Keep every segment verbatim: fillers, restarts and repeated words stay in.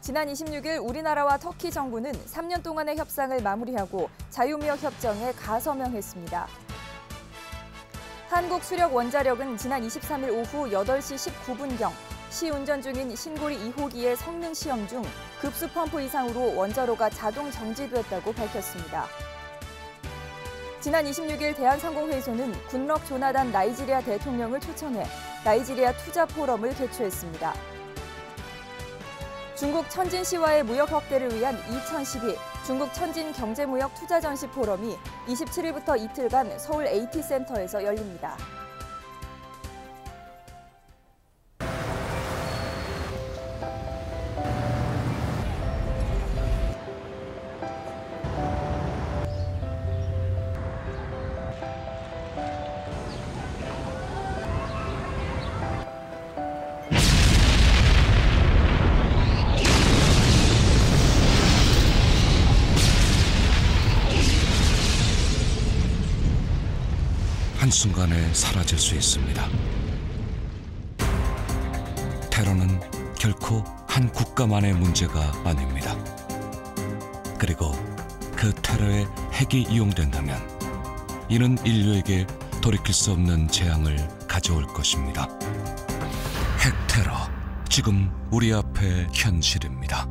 지난 이십육 일 우리나라와 터키 정부는 삼 년 동안의 협상을 마무리하고 자유무역 협정에 가서명했습니다. 한국수력원자력은 지난 이십삼 일 오후 여덟 시 십구 분경 시운전 중인 신고리 이 호기의 성능 시험 중 급수 펌프 이상으로 원자로가 자동 정지됐다고 밝혔습니다. 지난 이십육 일 대한상공회의소는 굿럭 조나단 나이지리아 대통령을 초청해 나이지리아 투자 포럼을 개최했습니다. 중국 천진시와의 무역 확대를 위한 이천십이 중국 천진 경제무역 투자전시 포럼이 이십칠 일부터 이틀간 서울 에이티센터에서 열립니다. 한순간에 사라질 수 있습니다. 테러는 결코 한 국가만의 문제가 아닙니다. 그리고 그 테러에 핵이 이용된다면 이는 인류에게 돌이킬 수 없는 재앙을 가져올 것입니다. 핵 테러, 지금 우리 앞에 현실입니다.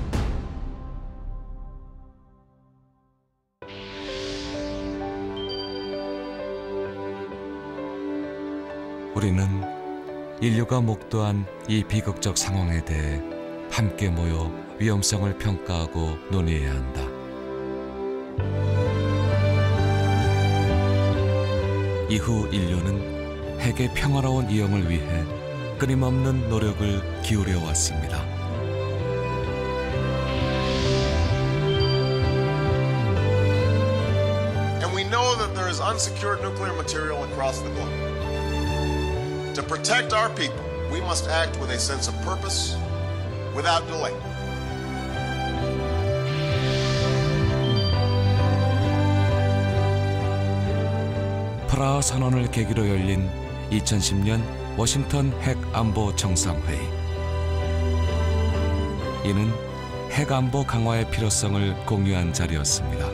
우리는 인류가 목도한 이 비극적 상황에 대해 함께 모여 위험성을 평가하고 논의해야 한다. 이후 인류는 핵의 평화로운 이용을 위해 끊임없는 노력을 기울여 왔습니다. And we know that there is unsecured nuclear material across the globe. To protect our people, we must act with a sense of purpose, without delay. 프라하 선언을 계기로 열린 이천십 년 워싱턴 핵 안보 정상회의. 이는 핵 안보 강화의 필요성을 공유한 자리였습니다.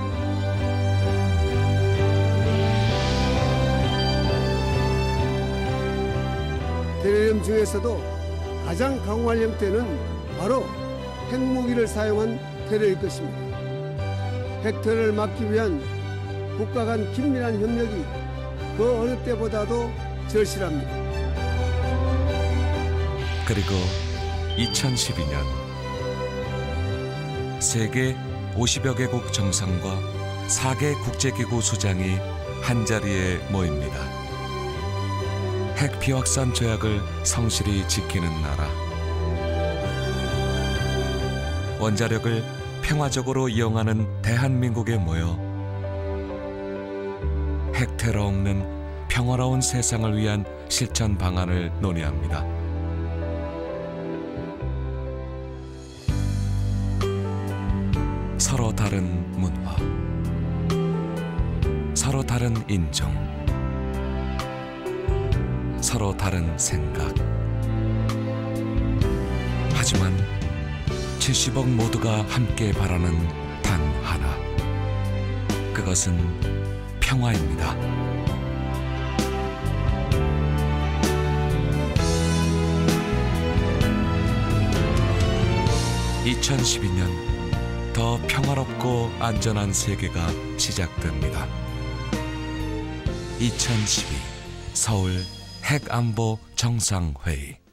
테러리움 중에서도 가장 강화할 형태는 바로 핵무기를 사용한 테러일 것입니다. 핵 테러를 막기 위한 국가 간 긴밀한 협력이 그 어느 때보다도 절실합니다. 그리고 이천십이 년 세계 오십여 개국 정상과 네 개 국제기구 수장이 한자리에 모입니다. 핵 비확산 조약을 성실히 지키는 나라. 원자력을 평화적으로 이용하는 대한민국에 모여 핵 테러 없는 평화로운 세상을 위한 실천 방안을 논의합니다. 서로 다른 문화, 서로 다른 인종, 서로 다른 생각. 하지만 칠십억 모두가 함께 바라는 단 하나. 그것은 평화입니다. 이천십이 년 더 평화롭고 안전한 세계가 시작됩니다. 이천십이 서울 핵안보 정상회의.